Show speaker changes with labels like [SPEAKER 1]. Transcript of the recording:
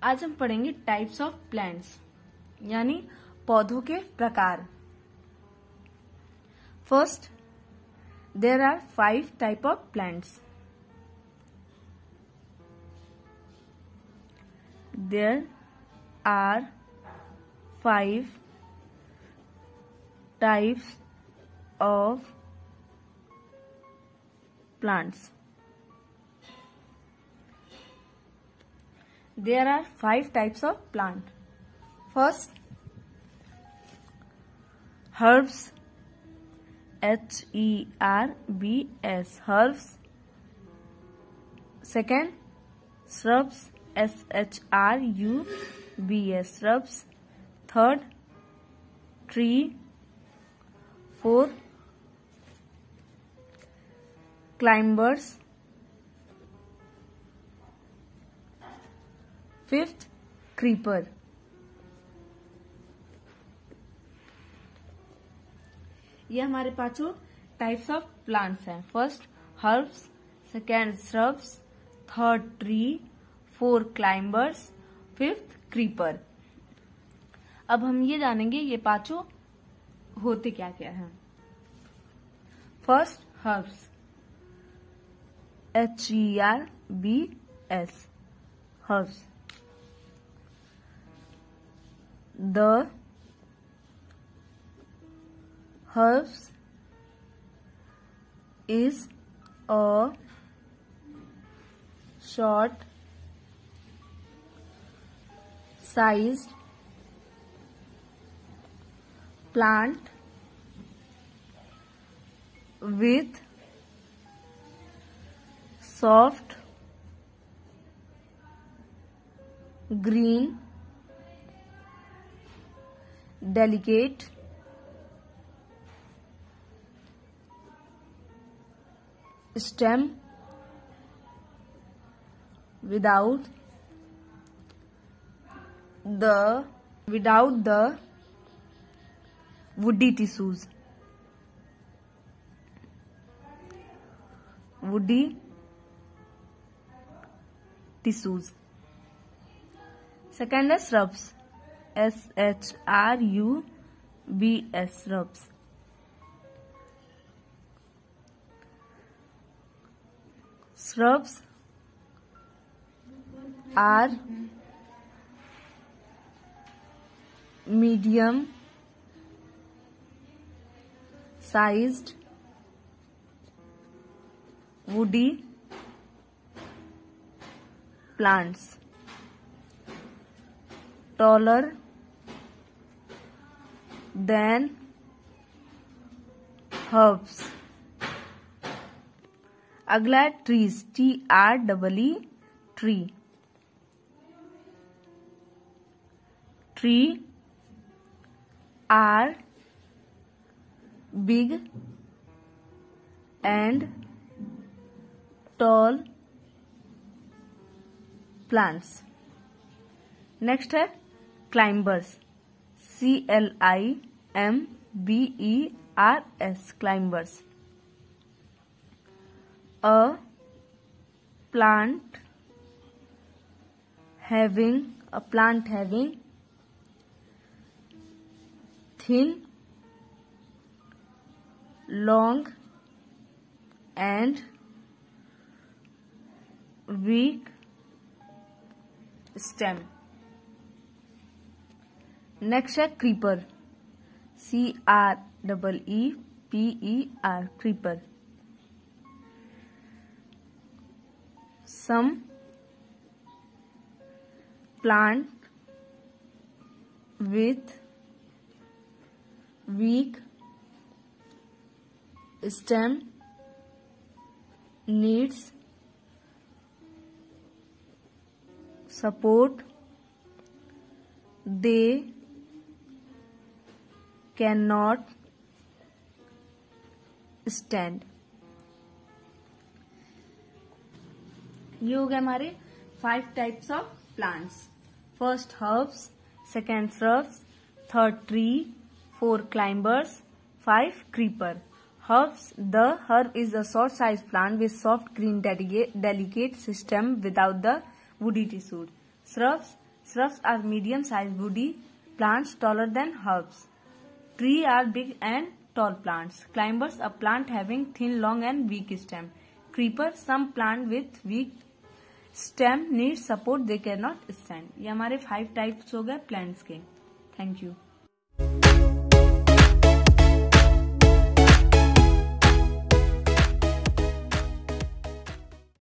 [SPEAKER 1] आज हम पढ़ेंगे टाइप्स ऑफ प्लांट्स यानी पौधों के प्रकार। First, there are 5 type of plants. There are 5 types of plants. There are 5 types of plant. First, herbs, H-E-R-B-S, herbs. Second, shrubs, S-H-R-U-B-S, shrubs. Third, tree. 4, climbers. 5th, creeper. ये हमारे पांचों types of plants हैं। First herbs, second shrubs, third tree, 4 climbers, 5th creeper. अब हम ये जानेंगे ये पांचों होते क्या क्या हैं। First herbs, H-E-R-B-S, herbs. The herbs is a short sized plant with soft green delicate stem without the woody tissues. Second is shrubs, S-H-R-U-B-S, shrubs. Shrubs are medium sized woody plants, taller than herbs. अगला है trees, T-R-E-E, tree. Tree are big and tall plants. Next है climbers, C-L-I-M-B-E-R-S, climbers. A plant having thin, long and weak stem. Next है creeper, C-R-E-E-P-E-R, creeper. Some plant with weak stem needs support. They cannot stand. ये हो गए हमारे 5 types of plants. First herbs, second shrubs, third tree, 4 climbers, 5 creeper. Herbs. The herb is a short-sized plant with soft green delicate stem without the woody tissue. Shrubs. Shrubs are medium-sized woody plants taller than herbs. Trees are big and tall plants. Climbers, a plant having thin, long and weak stem. Creeper, some plant with weak stem need support, they cannot stand. ये हमारे 5 types हो गए plants के. Thank you.